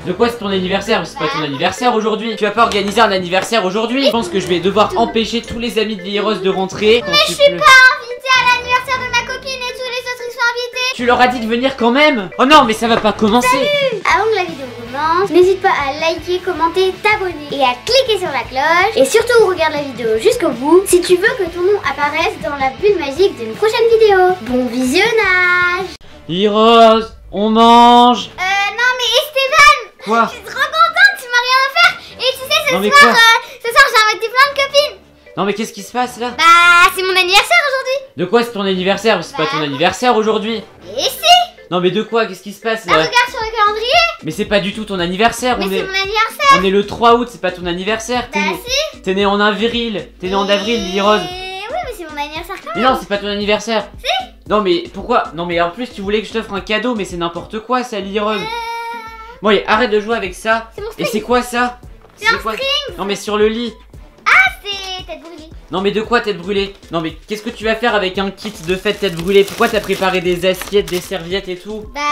De quoi c'est ton anniversaire? Mais c'est pas ton anniversaire aujourd'hui. Tu vas pas organiser un anniversaire aujourd'hui. Je pense que je vais devoir empêcher tous les amis de Lily Rose de rentrer. Mais je suis pas invitée à l'anniversaire de ma copine et tous les autres ils sont invités. Tu leur as dit de venir quand même? Oh non, mais ça va pas commencer. Salut. Avant que la vidéo commence, n'hésite pas à liker, commenter, t'abonner et à cliquer sur la cloche. Et surtout regarde la vidéo jusqu'au bout si tu veux que ton nom apparaisse dans la bulle magique d'une prochaine vidéo. Bon visionnage. Lily Rose, on mange. Non mais Esteban, Quoi? je suis trop contente, tu m'as rien à faire. Et tu sais, Non, mais ce soir quoi j'ai invité plein de copines. Non mais qu'est-ce qui se passe là? Bah c'est mon anniversaire aujourd'hui. De quoi c'est ton anniversaire? Mais c'est pas ton anniversaire aujourd'hui. Et si? Non mais de quoi? Qu'est-ce qui se passe Bah là? regarde sur le calendrier. Mais c'est pas du tout ton anniversaire. Mais On c'est est... mon anniversaire. on est le 3 août, c'est pas ton anniversaire. Bah si. T'es né en avril. T'es né en avril, Lily Rose. Oui mais c'est mon anniversaire quand Mais même. non, c'est pas ton anniversaire. Si. Non mais pourquoi? Non mais en plus tu voulais que je t'offre un cadeau, mais c'est n'importe quoi ça, Lily Rose. Bon allez, arrête de jouer avec ça. C'est mon Et string. c'est quoi ça? C'est un quoi? string. Non mais sur le lit. C'est tête brûlée. Non mais de quoi tête brûlée? Non mais qu'est-ce que tu vas faire avec un kit de fête tête brûlée? Pourquoi t'as préparé des assiettes, des serviettes et tout? Bah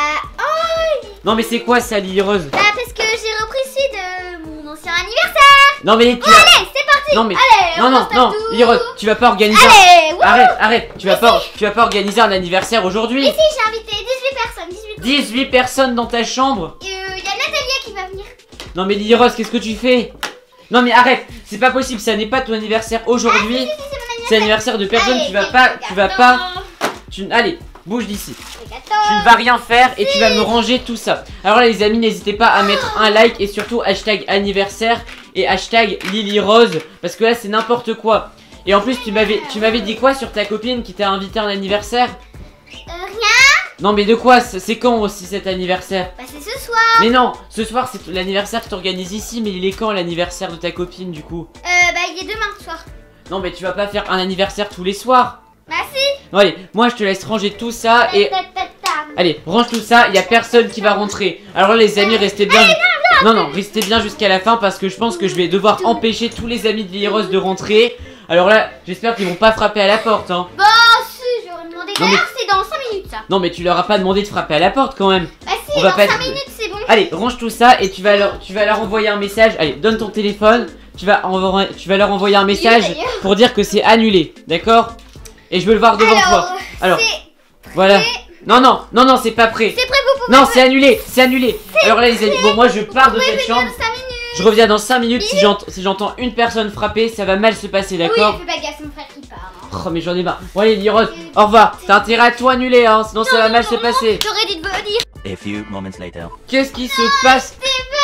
oh. Non mais c'est quoi ça, Lily Rose? Bah parce que j'ai repris celui de mon ancien anniversaire. Non mais tu Bon allez, c'est parti. Non mais Allez, non on non installe non, tout. Lily Rose, tu vas pas organiser Allez, wouhou. Arrête, tu vas pas organiser un anniversaire aujourd'hui? Et si j'ai invité 18 personnes, 18 personnes dans ta chambre? Y a Nathalie qui va venir. Non mais Lily Rose, qu'est-ce que tu fais? Non mais arrête, c'est pas possible, ça n'est pas ton anniversaire aujourd'hui. Si, c'est mon anniversaire. C'est l'anniversaire de personne, Allez, tu vas pas. Allez, bouge d'ici. Tu ne vas rien faire et tu vas me ranger tout ça. Alors là les amis, n'hésitez pas à mettre un like et surtout hashtag anniversaire et hashtag Lily Rose parce que là c'est n'importe quoi. Et en plus tu m'avais dit quoi sur ta copine qui t'a invité à un anniversaire? Rien. Non mais de quoi? C'est quand aussi cet anniversaire? Bah c'est ce soir. Mais non, ce soir c'est l'anniversaire que tu organises ici, mais il est quand l'anniversaire de ta copine du coup? Bah il est demain ce soir. Non mais tu vas pas faire un anniversaire tous les soirs. Bah si. Non allez, moi je te laisse ranger tout ça et... Allez, range tout ça, il y a personne qui va rentrer. Alors là, les amis, restez bien. Non, restez bien jusqu'à la fin parce que je pense que je vais devoir empêcher tous les amis de Lily Rose de rentrer. Alors là, j'espère qu'ils vont pas frapper à la porte, hein. Bah si, j'aurais demandé. Non, mais- D'ailleurs, c'est dans 5 minutes ça. Non mais tu leur as pas demandé de frapper à la porte quand même. Bah si, On va dans pas 5 être- minutes c'est bon. Allez, range tout ça et tu vas leur envoyer un message. Allez, donne ton téléphone. Tu vas leur envoyer un message d'ailleurs. pour dire que c'est annulé, d'accord? Et je veux le voir devant toi. Alors, c'est voilà. Non, c'est pas prêt. prêt, vous pouvez. Non, c'est annulé. Alors là, les amis, bon, moi je pars de cette chambre. Dans 5 minutes. Je reviens dans 5 minutes. Si j'entends une personne frapper, ça va mal se passer, d'accord? Oui, fais pas gaffe, c'est mon frère qui part. Hein. Oh, mais j'en ai marre. Bon, allez, Lily Rose, au revoir. T'as intérêt à tout annuler, hein, sinon ça va mal se passer. J'aurais dû te venir. A few moments later. Qu'est-ce qui se passe?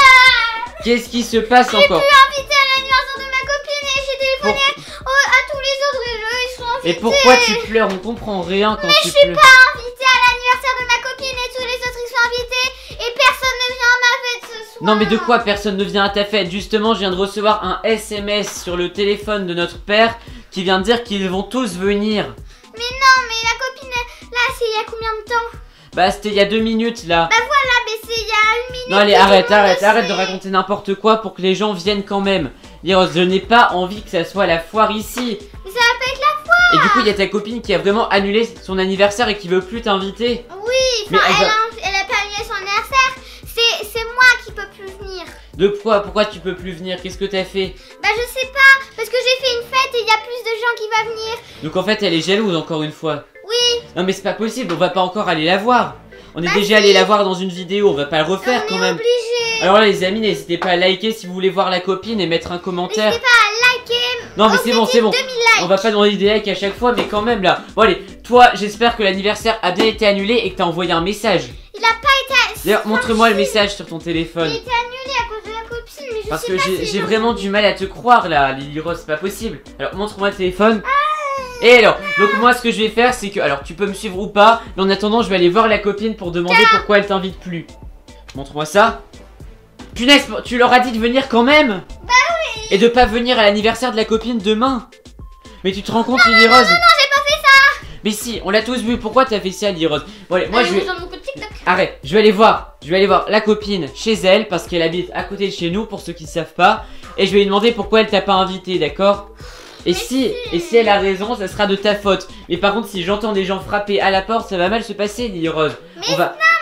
Qu'est-ce qui se passe encore? Invité à l'anniversaire de ma copine et j'ai téléphoné à tous les autres et eux ils sont invités. Et pourquoi tu pleures? On comprend rien quand tu Je suis pleures. pas invitée à l'anniversaire de ma copine et tous les autres ils sont invités et personne ne vient à ma fête ce soir. Non mais de quoi personne ne vient à ta fête? Justement, je viens de recevoir un SMS sur le téléphone de notre père qui vient de dire qu'ils vont tous venir. Mais non, mais la copine là c'est il y a combien de temps? Bah c'était il y a 2 minutes là. Bah voilà, mais c'est il y a 1 minute. Non allez, que tout le arrête monde de sait. raconter n'importe quoi pour que les gens viennent quand même. Lily Rose, je n'ai pas envie que ça soit la foire ici. Mais ça va pas être la foire. Et du coup, il y a ta copine qui a vraiment annulé son anniversaire et qui veut plus t'inviter. Oui, Mais enfin elle elle a pas annulé son anniversaire. C'est moi qui peux plus venir. De quoi? Pourquoi tu peux plus venir? Qu'est-ce que t'as fait? Bah je sais pas, parce que j'ai fait une fête et il y a plus de gens qui vont venir. Donc en fait, elle est jalouse encore une fois. Oui, Non mais c'est pas possible, on va pas encore aller la voir. On est Bah déjà si. allé la voir dans une vidéo, on va pas le refaire on quand est même. obligé. Alors là les amis, n'hésitez pas à liker si vous voulez voir la copine et mettre un commentaire. N'hésitez pas à liker. Non mais c'est bon, c'est bon. 2000 likes. On va pas demander des likes à chaque fois, mais quand même là. Bon allez, toi j'espère que l'anniversaire a bien été annulé et que t'as envoyé un message. Il a pas été. D'ailleurs, montre-moi le message sur ton téléphone. Il a été annulé à cause de la copine, mais je Parce sais que pas si j'ai vraiment du mal à te croire là, Lily Rose, c'est pas possible. Alors montre-moi le téléphone. Et alors, donc moi ce que je vais faire c'est que, alors tu peux me suivre ou pas, mais en attendant je vais aller voir la copine pour demander pourquoi elle t'invite plus. Montre-moi ça. Punaise, tu leur as dit de venir quand même? Bah oui. Et de pas venir à l'anniversaire de la copine demain? Mais tu te rends compte, Lily Rose? Non, j'ai pas fait ça. Mais si, on l'a tous vu, pourquoi t'as fait ça, Lily Rose? Bon allez, moi Allez, je vais... vous en mon code TikTok. Arrête, je vais aller voir la copine chez elle parce qu'elle habite à côté de chez nous pour ceux qui ne savent pas. Et je vais lui demander pourquoi elle t'a pas invité, d'accord? Et si elle a raison, ça sera de ta faute. Mais par contre, si j'entends des gens frapper à la porte, ça va mal se passer, Lily Rose. Mais On va... non, mais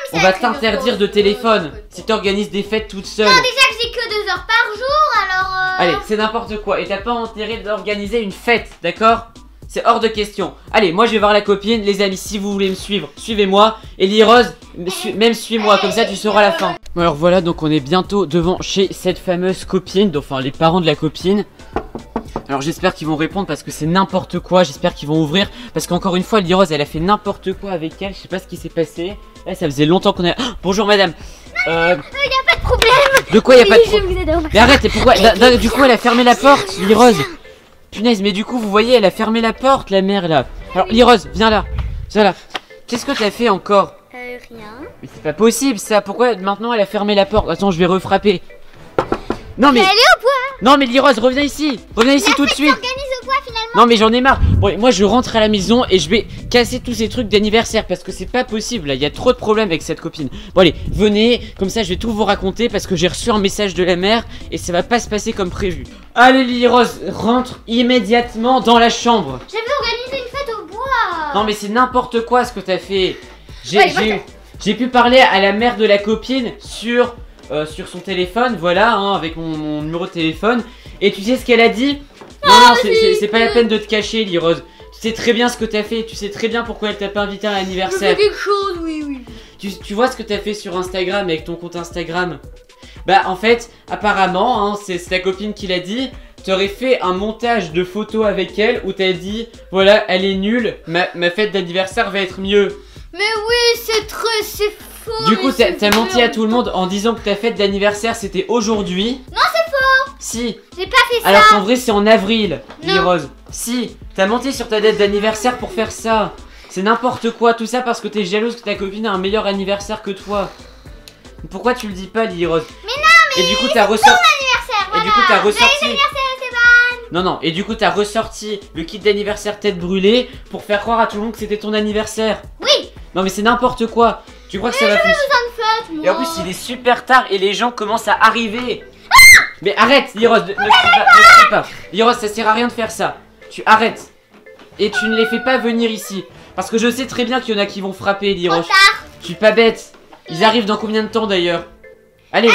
On va t'interdire de téléphone si t'organises des fêtes toute seule. Non, déjà que j'ai que 2 heures par jour, alors... Allez, c'est n'importe quoi. Et t'as pas intérêt d'organiser une fête, d'accord? C'est hors de question. Allez, moi je vais voir la copine. Les amis, si vous voulez me suivre, suivez-moi. Et Lily-Rose, même suis-moi, comme ça tu sauras la fin. Bon, alors voilà, donc on est bientôt devant chez cette fameuse copine, enfin les parents de la copine. Alors j'espère qu'ils vont répondre parce que c'est n'importe quoi. J'espère qu'ils vont ouvrir parce qu'encore une fois Lily-Rose elle a fait n'importe quoi avec elle. Je sais pas ce qui s'est passé. Là ça faisait longtemps qu'on a... Oh, bonjour madame. Y a pas de problème. De quoi y a pas de problème? Je vous adore. Mais arrête, et pourquoi du coup elle a fermé la porte, Lily-Rose. Punaise, mais du coup vous voyez elle a fermé la porte la mère là. Alors Lily-Rose, viens là. Viens là. Qu'est-ce que t'as fait encore? Rien. Mais c'est pas possible ça. Pourquoi maintenant elle a fermé la porte? Attends, je vais refrapper. Non mais... Allez au bois. Non mais Lily-Rose, reviens ici. Reviens ici tout de suite. Organise au bois finalement. Non mais j'en ai marre. Bon, moi je rentre à la maison et je vais casser tous ces trucs d'anniversaire parce que c'est pas possible là, il y a trop de problèmes avec cette copine. Bon allez, venez, comme ça je vais tout vous raconter parce que j'ai reçu un message de la mère et ça va pas se passer comme prévu. Allez Lily-Rose, rentre immédiatement dans la chambre. J'avais organisé une fête au bois. Non mais c'est n'importe quoi ce que t'as fait. Ouais, J'ai pu parler à la mère de la copine sur son téléphone, voilà, hein, avec mon numéro de téléphone. Et tu sais ce qu'elle a dit? Non, c'est pas la peine de te cacher, Lily-Rose. Tu sais très bien ce que t'as fait, tu sais très bien pourquoi elle t'a pas invité à l'anniversaire. quelque chose, oui. Tu vois ce que t'as fait sur Instagram avec ton compte Instagram? Bah en fait, apparemment, hein, c'est ta copine qui l'a dit. T'aurais fait un montage de photos avec elle où t'as dit, voilà, elle est nulle, ma fête d'anniversaire va être mieux. Mais oui, c'est faux. Du coup, t'as menti à tout le monde en disant que ta fête d'anniversaire c'était aujourd'hui. Non, c'est faux. Si. J'ai pas fait ça. Alors qu'en vrai, c'est en avril, Non. Lily-Rose. Si. T'as menti sur ta date d'anniversaire pour faire ça. C'est n'importe quoi, tout ça parce que t'es jalouse que ta copine a un meilleur anniversaire que toi. Pourquoi tu le dis pas, Lily-Rose? Mais non, mais. Et du coup, t'as ressorti. Anniversaire, voilà. Et du coup, t'as ressorti. Joyeux anniversaire, Esteban. Non, et du coup, t'as ressorti le kit d'anniversaire tête brûlée pour faire croire à tout le monde que c'était ton anniversaire. Oui. Non, mais c'est n'importe quoi. Tu crois que ça va fonctionner? Moi. Et en plus, il est super tard et les gens commencent à arriver. Mais arrête, Lily-Rose, ne crie pas. Lily-Rose, ça sert à rien de faire ça. Tu arrêtes. Et tu ne les fais pas venir ici. Parce que je sais très bien qu'il y en a qui vont frapper, Lily-Rose. Je suis pas bête. Ils arrivent dans combien de temps d'ailleurs? Allez.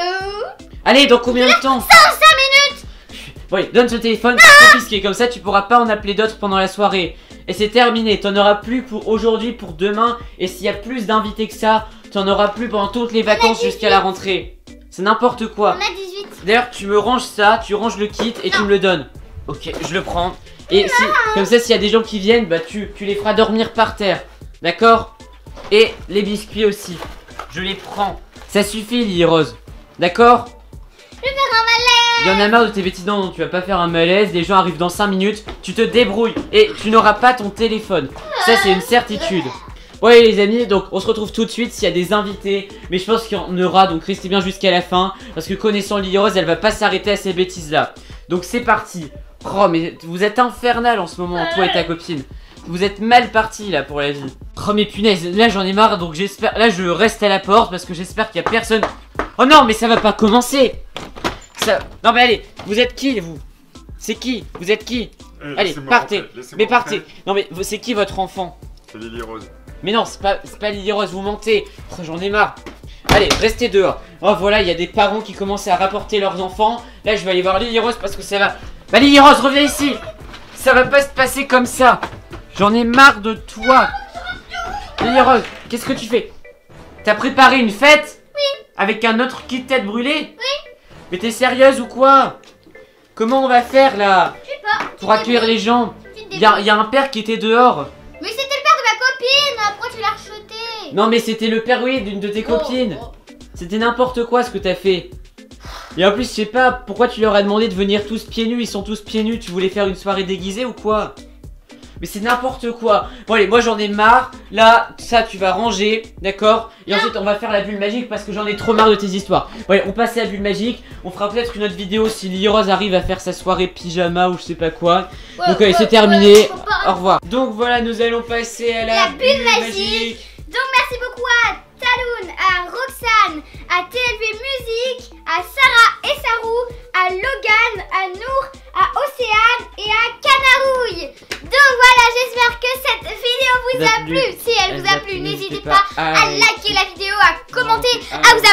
Allez, dans combien de temps? 5 minutes. Bon, allez, donne ce téléphone, c'est confisqué. Comme ça, tu pourras pas en appeler d'autres pendant la soirée. Et c'est terminé. T'en auras plus pour aujourd'hui, pour demain. Et s'il y a plus d'invités que ça, t'en auras plus pendant toutes les vacances jusqu'à la rentrée. C'est n'importe quoi. On a 18. D'ailleurs, tu me ranges ça, tu ranges le kit et tu me le donnes. Ok, je le prends. Et si, comme ça, s'il y a des gens qui viennent, bah tu les feras dormir par terre. D'accord? Et les biscuits aussi. Je les prends. Ça suffit, Lily-Rose. D'accord? Je vais faire un malaise. Il y en a marre de tes bêtises. Non, tu vas pas faire un malaise. Les gens arrivent dans 5 minutes. Tu te débrouilles. Et tu n'auras pas ton téléphone. Ça, c'est une certitude. Ouais les amis, donc on se retrouve tout de suite s'il y a des invités. Mais je pense qu'il y en aura, donc restez bien jusqu'à la fin. Parce que connaissant Lily-Rose, elle va pas s'arrêter à ces bêtises là. Donc c'est parti. Oh mais vous êtes infernal en ce moment, toi et ta copine. Vous êtes mal partis là pour la vie. Oh mais punaise, là j'en ai marre, donc j'espère. Là je reste à la porte parce que j'espère qu'il y a personne. Oh non mais ça va pas commencer. Ça... Non mais allez, vous êtes qui vous? C'est qui? Vous êtes qui? Allez, partez. Mais partez. Non mais c'est qui votre enfant? C'est Lily-Rose. Mais non, c'est pas Lily-Rose, vous mentez. Oh, j'en ai marre. Allez, restez dehors. Oh voilà, il y a des parents qui commencent à rapporter leurs enfants. Là, je vais aller voir Lily-Rose parce que ça va... Bah Lily-Rose, reviens ici. Ça va pas se passer comme ça. J'en ai marre de toi. Lily-Rose, qu'est-ce que tu fais? T'as préparé une fête? Oui. Avec un autre kit tête brûlée? Oui. Mais t'es sérieuse ou quoi? Comment on va faire là? Je sais pas. Pour accueillir les gens? Il y a un père qui était dehors. Mais c'était le père de ma copine. Pourquoi tu l'as rejeté? Non mais c'était le père, oui, d'une de tes copines. C'était n'importe quoi ce que t'as fait. Et en plus, je sais pas pourquoi tu leur as demandé de venir tous pieds nus. Ils sont tous pieds nus. Tu voulais faire une soirée déguisée ou quoi? Mais c'est n'importe quoi. Bon allez, moi j'en ai marre. Là, ça tu vas ranger, d'accord? Et ensuite on va faire la bulle magique parce que j'en ai trop marre de tes histoires. Bon allez, on passe à la bulle magique. On fera peut-être une autre vidéo si Lily-Rose arrive à faire sa soirée pyjama ou je sais pas quoi. Donc allez, c'est terminé. Au revoir. Donc voilà, nous allons passer à la bulle magique. Donc merci beaucoup à Taloun, à Roxane, à TLV Musique, à Sarah et Sarou, à Logan, à Nour, à Océane et à Canarouille. Donc voilà, j'espère que cette vidéo vous a plu. Si elle vous a plu, n'hésitez pas à liker la vidéo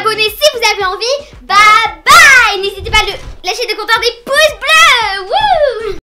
abonner si vous avez envie. Bye bye.